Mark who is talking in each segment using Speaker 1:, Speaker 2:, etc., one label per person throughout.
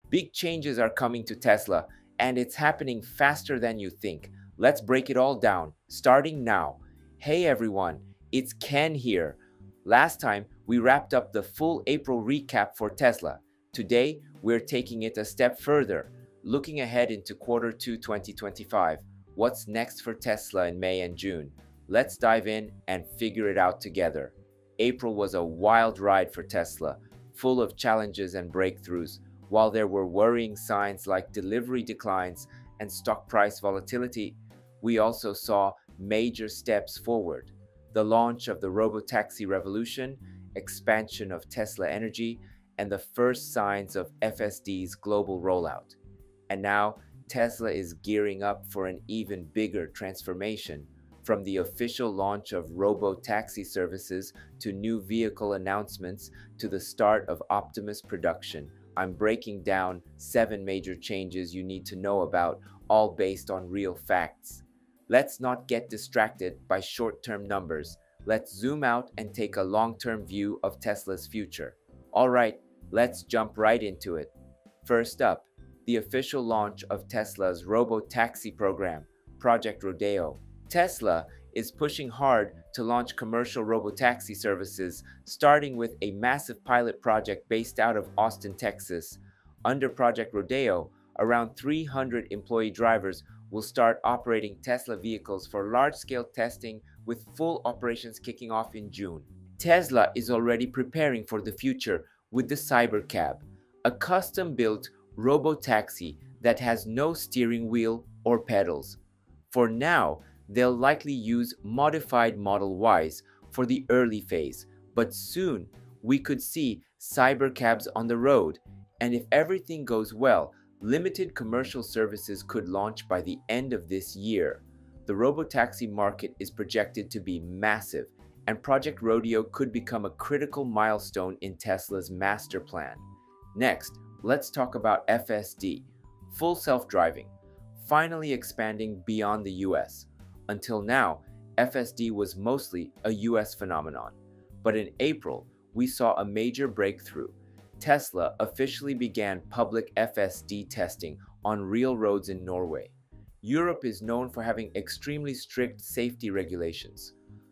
Speaker 1: Big changes are coming to Tesla, and it's happening faster than you think. Let's break it all down, starting now. Hey everyone, it's Ken here. Last time, we wrapped up the full April recap for Tesla. Today, we're taking it a step further, looking ahead into Q2 2025. What's next for Tesla in May and June? Let's dive in and figure it out together. April was a wild ride for Tesla, full of challenges and breakthroughs. While there were worrying signs like delivery declines and stock price volatility, we also saw major steps forward. The launch of the Robotaxi revolution, expansion of Tesla Energy, and the first signs of FSD's global rollout. And now, Tesla is gearing up for an even bigger transformation. From the official launch of Robotaxi services to new vehicle announcements to the start of Optimus production, I'm breaking down 7 major changes you need to know about, all based on real facts. Let's not get distracted by short-term numbers. Let's zoom out and take a long-term view of Tesla's future. Alright, let's jump right into it. First up, the official launch of Tesla's Robotaxi program, Project Rodeo. Tesla is pushing hard to launch commercial robotaxi services, starting with a massive pilot project based out of Austin, Texas. Under Project Rodeo, around 300 employee drivers will start operating Tesla vehicles for large-scale testing, with full operations kicking off in June. Tesla is already preparing for the future with the Cybercab, a custom-built robotaxi that has no steering wheel or pedals. For now, they'll likely use modified Model Ys for the early phase, but soon we could see cybercabs on the road, and if everything goes well, limited commercial services could launch by the end of this year. The robotaxi market is projected to be massive, and Project Rodeo could become a critical milestone in Tesla's master plan. Next, let's talk about FSD, full self-driving, finally expanding beyond the US. Until now, FSD was mostly a US phenomenon, but in April, we saw a major breakthrough. Tesla officially began public FSD testing on real roads in Norway. Europe is known for having extremely strict safety regulations,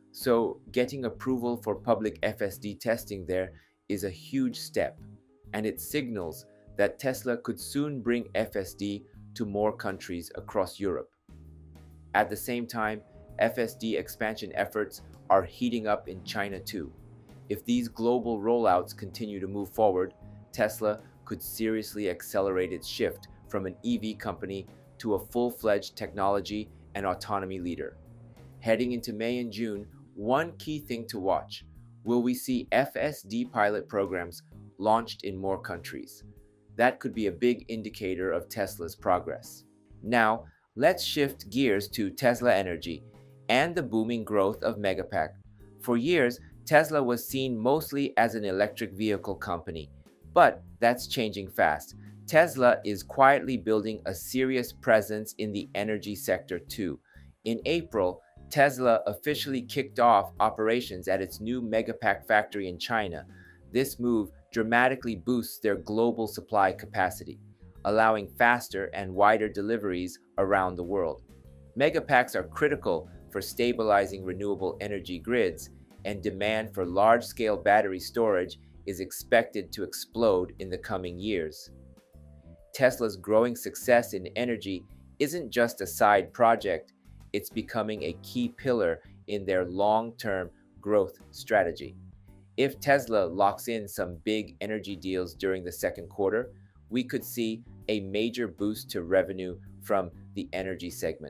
Speaker 1: so getting approval for public FSD testing there is a huge step, and it signals that Tesla could soon bring FSD to more countries across Europe. At the same time, FSD expansion efforts are heating up in China too. If these global rollouts continue to move forward, Tesla could seriously accelerate its shift from an EV company to a full-fledged technology and autonomy leader. Heading into May and June, one key thing to watch: will we see FSD pilot programs launched in more countries? That could be a big indicator of Tesla's progress. Now, let's shift gears to Tesla Energy and the booming growth of Megapack. For years, Tesla was seen mostly as an electric vehicle company, but that's changing fast. Tesla is quietly building a serious presence in the energy sector too. In April, Tesla officially kicked off operations at its new Megapack factory in China. This move dramatically boosts their global supply capacity, allowing faster and wider deliveries around the world. Megapacks are critical for stabilizing renewable energy grids, and demand for large-scale battery storage is expected to explode in the coming years. Tesla's growing success in energy isn't just a side project, it's becoming a key pillar in their long-term growth strategy. If Tesla locks in some big energy deals during the second quarter, we could see a major boost to revenue from the energy segment.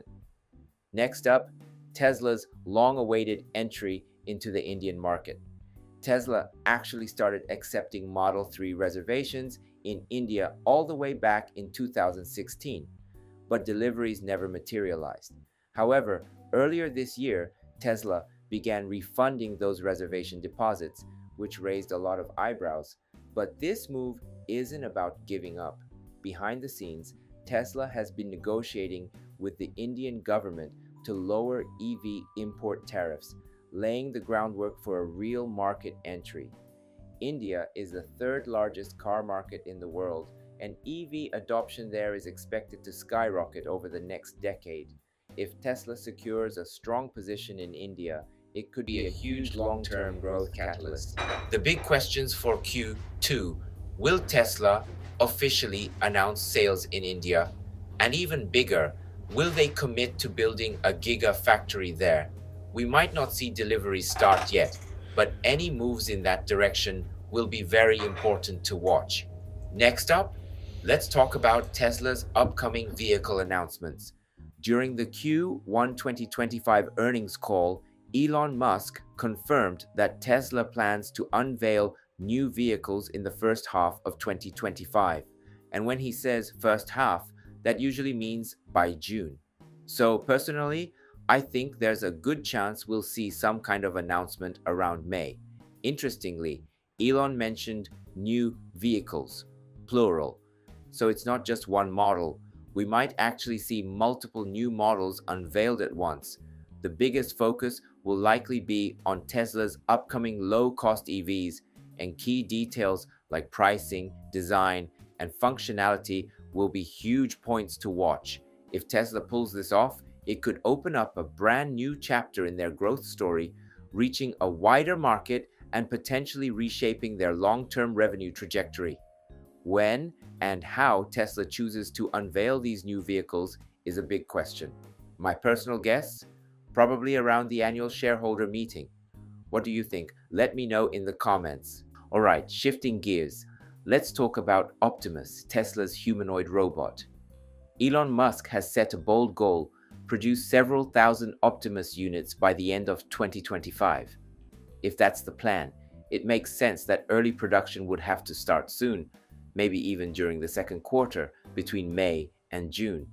Speaker 1: Next up, Tesla's long-awaited entry into the Indian market. Tesla actually started accepting Model 3 reservations in India all the way back in 2016, but deliveries never materialized. However, earlier this year, Tesla began refunding those reservation deposits, which raised a lot of eyebrows. But this move isn't about giving up. Behind the scenes, Tesla has been negotiating with the Indian government to lower EV import tariffs, laying the groundwork for a real market entry. India is the third largest car market in the world, and EV adoption there is expected to skyrocket over the next decade. If Tesla secures a strong position in India, it could be a huge long-term growth catalyst. The big questions for Q2: will Tesla officially announce sales in India? And even bigger, will they commit to building a gigafactory there? We might not see deliveries start yet, but any moves in that direction will be very important to watch. Next up, let's talk about Tesla's upcoming vehicle announcements. During the Q1 2025 earnings call, Elon Musk confirmed that Tesla plans to unveil new vehicles in the first half of 2025. And when he says first half, that usually means by June. So personally, I think there's a good chance we'll see some kind of announcement around May. Interestingly, Elon mentioned new vehicles, plural. So it's not just one model. We might actually see multiple new models unveiled at once. The biggest focus will likely be on Tesla's upcoming low-cost EVs, and key details like pricing, design, and functionality will be huge points to watch. If Tesla pulls this off, it could open up a brand new chapter in their growth story, reaching a wider market and potentially reshaping their long-term revenue trajectory. When and how Tesla chooses to unveil these new vehicles is a big question. My personal guess? Probably around the annual shareholder meeting. What do you think? Let me know in the comments. Alright, shifting gears. Let's talk about Optimus, Tesla's humanoid robot. Elon Musk has set a bold goal: produce several thousand Optimus units by the end of 2025. If that's the plan, it makes sense that early production would have to start soon, maybe even during the second quarter, between May and June.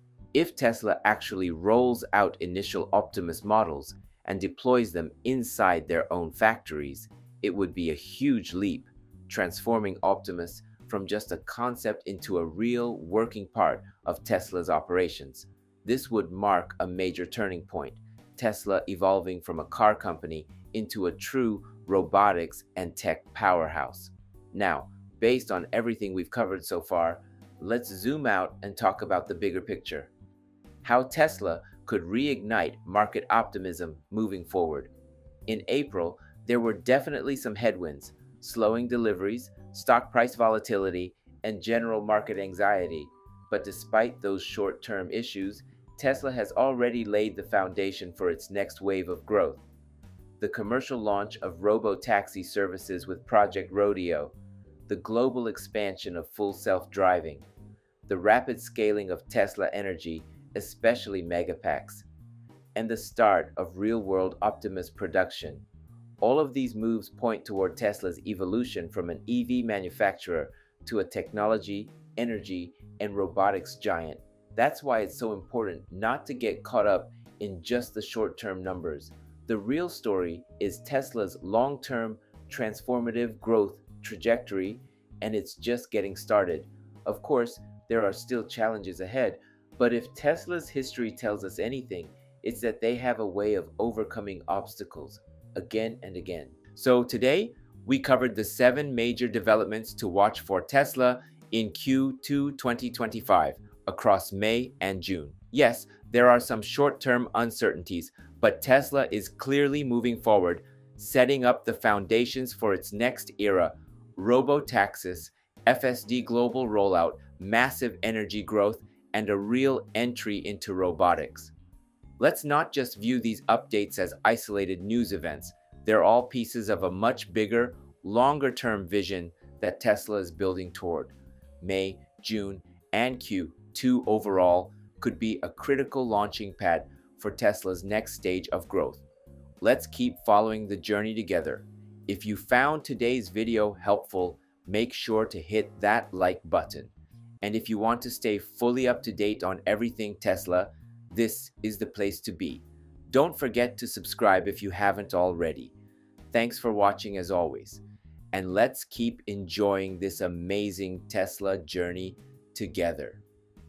Speaker 1: If Tesla actually rolls out initial Optimus models and deploys them inside their own factories, it would be a huge leap, transforming Optimus from just a concept into a real working part of Tesla's operations. This would mark a major turning point, Tesla evolving from a car company into a true robotics and tech powerhouse. Now, based on everything we've covered so far, let's zoom out and talk about the bigger picture. How Tesla could reignite market optimism moving forward. In April, there were definitely some headwinds: slowing deliveries, stock price volatility, and general market anxiety. But despite those short-term issues, Tesla has already laid the foundation for its next wave of growth. The commercial launch of Robotaxi services with Project Rodeo, the global expansion of full self-driving, the rapid scaling of Tesla Energy, especially Megapacks, and the start of real-world Optimus production. All of these moves point toward Tesla's evolution from an EV manufacturer to a technology, energy, and robotics giant. That's why it's so important not to get caught up in just the short-term numbers. The real story is Tesla's long-term transformative growth trajectory, and it's just getting started. Of course, there are still challenges ahead, but if Tesla's history tells us anything, it's that they have a way of overcoming obstacles again and again. So today, we covered the 7 major developments to watch for Tesla in Q2 2025 across May and June. Yes, there are some short-term uncertainties, but Tesla is clearly moving forward, setting up the foundations for its next era: Robotaxis, FSD global rollout, massive energy growth, and a real entry into robotics. Let's not just view these updates as isolated news events. They're all pieces of a much bigger, longer-term vision that Tesla is building toward. May, June, and Q2 overall could be a critical launching pad for Tesla's next stage of growth. Let's keep following the journey together. If you found today's video helpful, make sure to hit that like button. And if you want to stay fully up to date on everything Tesla, this is the place to be. Don't forget to subscribe if you haven't already. Thanks for watching as always. And let's keep enjoying this amazing Tesla journey together.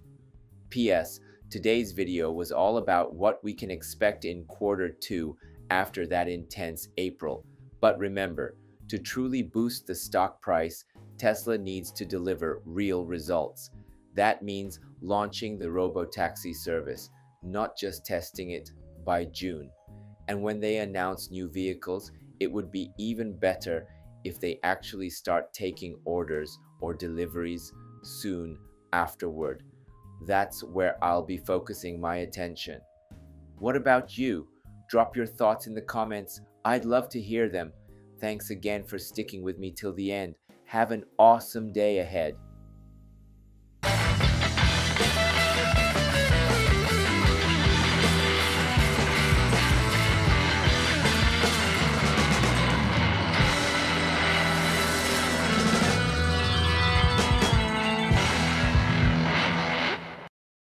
Speaker 1: P.S. Today's video was all about what we can expect in Q2 after that intense April. But remember, to truly boost the stock price, Tesla needs to deliver real results. That means launching the Robotaxi service, not just testing it by June. And when they announce new vehicles, it would be even better if they actually start taking orders or deliveries soon afterward. That's where I'll be focusing my attention. What about you? Drop your thoughts in the comments. I'd love to hear them. Thanks again for sticking with me till the end. Have an awesome day ahead.